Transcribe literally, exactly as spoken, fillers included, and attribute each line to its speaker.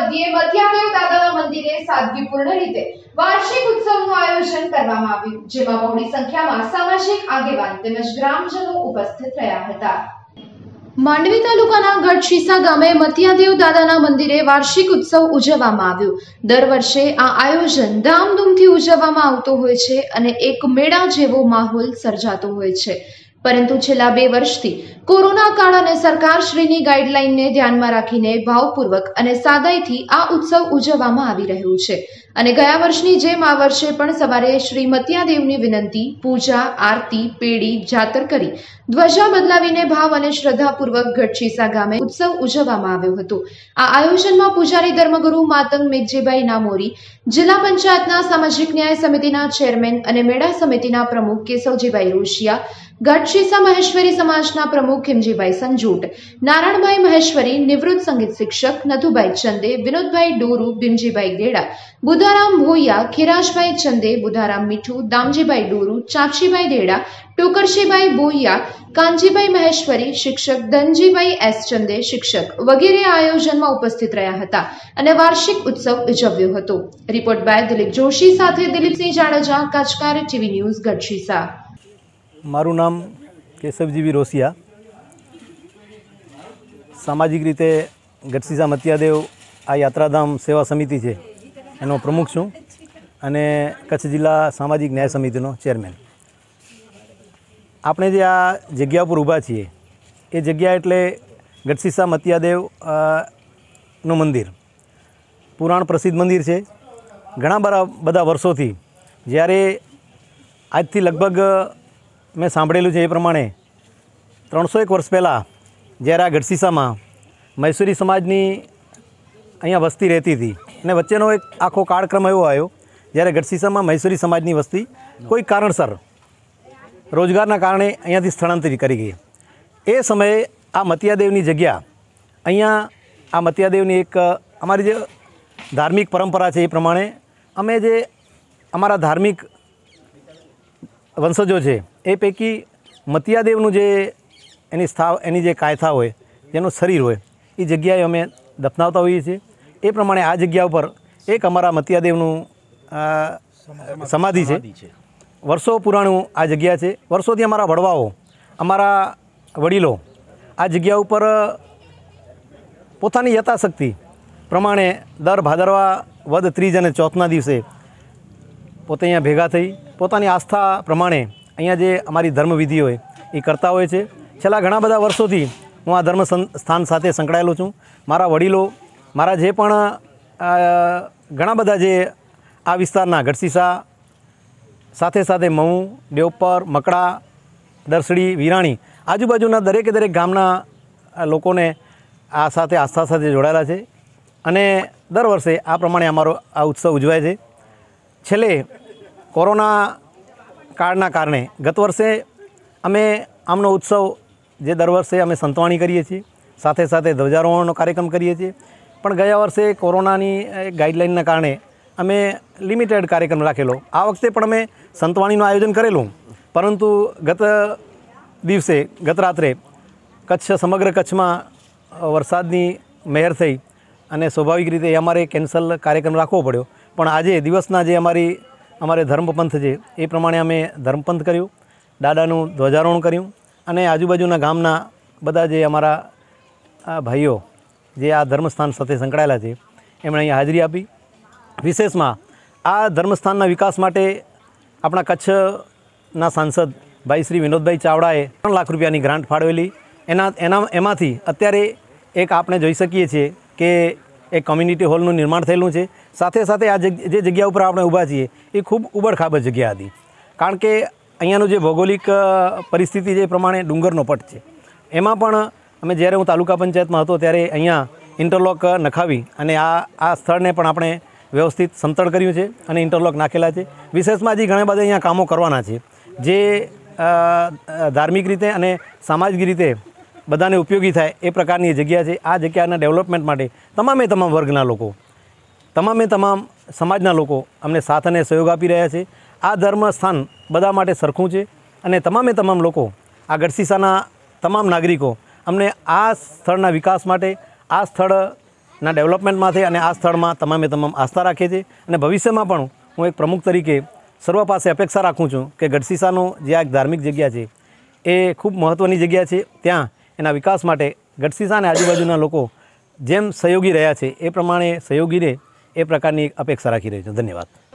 Speaker 1: મધ્યે મધ્યાદેવ દાદાના મંદિરે સાદગીપૂર્ણ રીતે વાર્ષિક ઉત્સવનું આયોજન કરવામાં આવ્યું, જેમાં બહોળી સંખ્યામાં સામાજિક આગેવાન તેમજ ગ્રામજનો ઉપસ્થિત રહ્યા હતા। માંડવી તાલુકાના ગઢશીસા ગામે મધ્યાદેવ દાદાના મંદિરે વાર્ષિક ઉત્સવ ઉજવવામાં આવ્યો। દર વર્ષે આ આયોજન ધામધૂમથી ઉજવવામાં આવતો હોય છે અને એક મેળા જેવો માહોલ સર્જાતો હોય છે, પરંતુ છેલ્લા બે વર્ષથી કોરોના કાળ અને સરકારશ્રીની ગાઈડલાઈનને ધ્યાનમાં રાખીને ભાવપૂર્વક અને સાદાઈથી આ ઉત્સવ ઉજવવામાં આવી રહ્યો છે અને ગયા વર્ષની જેમ આ વર્ષે પણ સવારે શ્રી મત્યાદેવની વિનંતી, પૂજા, આરતી, પેડી, જાતર કરી ધ્વજા બદલાવીને ભાવ અને શ્રદ્ધાપૂર્વક ગઢશીસા ગામે ઉત્સવ ઉજવવામાં આવ્યો હતો। આ આયોજનમાં પૂજારી ધર્મગુરુ માતંગ મેઘજીભાઈ નામોરી, જિલ્લા પંચાયતના સામાજિક ન્યાય સમિતિના ચેરમેન અને મેળા સમિતિના પ્રમુખ કેશવજીભાઈ રોશિયા, ગઢશીસા મહેશ્વરી સમાજના પ્રમુખ ખીમજીભાઈ સંજોટ, નારાયણભાઈ મહેશ્વરી, નિવૃત્ત સંગીત શિક્ષક નથુભાઈ ચંદે, વિનોદભાઈ ડોરુ, ભીમજીભાઈ ગેડા, બુધારામ ભોયા, ખીરાજભાઈ ચંદે, બુધારામ મીઠુ, દામજીભાઈ ડોરુ, ચાચીભાઈ દેડા, ટોકરશીભાઈ બોયા, કાનજીભાઈ મહેશ્વરી, શિક્ષક ધનજીભાઈ એસ ચંદે, શિક્ષક વગેરે આયોજનમાં ઉપસ્થિત રહ્યા હતા અને વાર્ષિક ઉત્સવ ઉજવ્યો હતો। રિપોર્ટ બાય દિલીપ જોશી સાથે દિલીપસિંહ જાડેજા, કાચકાર ટીવી ન્યૂઝ, ગઢશીસા।
Speaker 2: મારું નામ કેશવજીવી રોશિયા, સામાજિક રીતે ગઢશીસા મત્યાદેવ આ યાત્રાધામ સેવા સમિતિ છે એનો પ્રમુખ છું અને કચ્છ જિલ્લા સામાજિક ન્યાય સમિતિનો ચેરમેન। આપણે જે આ જગ્યા પર ઊભા છીએ એ જગ્યા એટલે ગઢશીસા મત્યાદેવ નું મંદિર, પુરાણ પ્રસિદ્ધ મંદિર છે। ઘણા બધા બધા વર્ષોથી, જ્યારે આજથી લગભગ મેં સાંભળેલું છે એ પ્રમાણે ત્રણસો એક વર્ષ પહેલાં જ્યારે આ ગઢશીસામાં મહેશ્વરી સમાજની અહીંયા વસ્તી રહેતી હતી અને વચ્ચેનો એક આખો કાળક્રમ એવો આવ્યો જ્યારે ગઢશીસામાં મહેશ્વરી સમાજની વસ્તી કોઈ કારણસર રોજગારના કારણે અહીંયાથી સ્થળાંતરિત કરી ગઈ। એ સમયે આ મત્યાદેવની જગ્યા અહીંયા આ મત્યાદેવની એક અમારી જે ધાર્મિક પરંપરા છે એ પ્રમાણે અમે જે અમારા ધાર્મિક વંશજો છે એ પૈકી મત્યાદેવનું જે એની સ્થાવ એની જે કાયથા હોય, જેનું શરીર હોય, એ જગ્યાએ અમે દફનાવતા હોઈએ છીએ। એ પ્રમાણે આ જગ્યા ઉપર એક અમારા મત્યાદેવનું સમાધિ છે, વર્ષો પુરાણું આ જગ્યા છે। વર્ષોથી અમારા વડવાઓ, અમારા વડીલો આ જગ્યા ઉપર પોતાની યથાશક્તિ પ્રમાણે દર ભાદરવા વદ ત્રીજ અને ચોથના દિવસે પોતે અહીંયા ભેગા થઈ પોતાની આસ્થા પ્રમાણે અહીંયા જે અમારી ધર્મવિધિ હોય એ કરતા હોય છે। છેલ્લા ઘણા બધા વર્ષોથી હું આ ધર્મ સ્થાન સાથે સંકળાયેલો છું। મારા વડીલો, મારા જે પણ ઘણા બધા જે આ વિસ્તારના ગઢશીસા સાથે સાથે મહુ, દેવપર, મકડા, દરસડી, વિરાણી આજુબાજુના દરેકે દરેક ગામના લોકોને આ સાથે આસ્થા સાથે જોડાયેલા છે અને દર વર્ષે આ પ્રમાણે અમારો આ ઉત્સવ ઉજવાય છે। છેલ્લે કોરોના કાળના કારણે ગત વર્ષે અમે આમનો ઉત્સવ જે દર વર્ષે અમે સંતવાણી કરીએ છીએ, સાથે સાથે ધ્વજારોહણનો કાર્યક્રમ કરીએ છીએ, પણ ગયા વર્ષે કોરોનાની ગાઈડલાઇનના કારણે અમે લિમિટેડ કાર્યક્રમ રાખેલો। આ વખતે પણ અમે સંતવાણીનું આયોજન કરેલું, પરંતુ ગત દિવસે ગત રાત્રે કચ્છ સમગ્ર કચ્છમાં વરસાદની મહેર થઈ અને સ્વાભાવિક રીતે અમારે કેન્સલ કાર્યક્રમ રાખવો પડ્યો। પણ આજે દિવસના જે અમારી અમારે ધર્મપંથ છે એ પ્રમાણે અમે ધર્મપંથ કર્યું, દાદાનું ધ્વજારોહણ કર્યું અને આજુબાજુના ગામના બધા જે અમારા ભાઈઓ જે આ ધર્મસ્થાન સાથે સંકળાયેલા છે એમણે અહીંયા હાજરી આપી। વિશેષમાં આ ધર્મસ્થાનના વિકાસ માટે આપણા કચ્છના સાંસદ ભાઈ શ્રી વિનોદભાઈ ચાવડાએ ત્રણ લાખ રૂપિયાની ગ્રાન્ટ ફાળવેલી। એના એના એમાંથી અત્યારે એક આપણે જોઈ શકીએ છીએ કે એક કોમ્યુનિટી હોલનું નિર્માણ થયેલું છે। સાથે સાથે આ જે જગ્યા ઉપર આપણે ઊભા છીએ એ ખૂબ ઉબડખાબડ જગ્યા હતી, કારણ કે અહીંયાનું જે ભૌગોલિક પરિસ્થિતિ છે એ પ્રમાણે ડુંગરનો પટ છે। એમાં પણ અમે જ્યારે હું તાલુકા પંચાયતમાં હતો ત્યારે અહીંયા ઇન્ટરલોક નખાવી અને આ આ સ્થળને પણ આપણે વ્યવસ્થિત સમતળ કર્યું છે અને ઇન્ટરલોક નાખેલા છે। વિશેષમાં હજી ઘણા બધા અહીંયા કામો કરવાના છે જે ધાર્મિક રીતે અને સામાજિક રીતે બધાને ઉપયોગી થાય એ પ્રકારની જગ્યા છે। આ જગ્યાના ડેવલપમેન્ટ માટે તમામે તમામ વર્ગના લોકો, તમામે તમામ સમાજના લોકો અમને સાથ અને સહયોગ આપી રહ્યા છે। આ ધર્મ સ્થાન બધા માટે સરખું છે અને તમામે તમામ લોકો, આ ગઢશીસાના તમામ નાગરિકો અમને આ સ્થળના વિકાસ માટે, આ સ્થળ ના ડેવલપમેન્ટમાંથી અને આ સ્થળમાં તમામે તમામ આસ્થા રાખીએ છીએ અને ભવિષ્યમાં પણ હું એક પ્રમુખ તરીકે સર્વ પાસે અપેક્ષા રાખું છું કે ગઢસીસાનું જે આ એક ધાર્મિક જગ્યા છે એ ખૂબ મહત્ત્વની જગ્યા છે. ત્યાં એના વિકાસ માટે ગઢસીસા અને આજુબાજુના લોકો જેમ સહયોગી રહ્યા છે એ પ્રમાણે સહયોગી રહે એ પ્રકારની અપેક્ષા રાખી રહ્યો છું. ધન્યવાદ.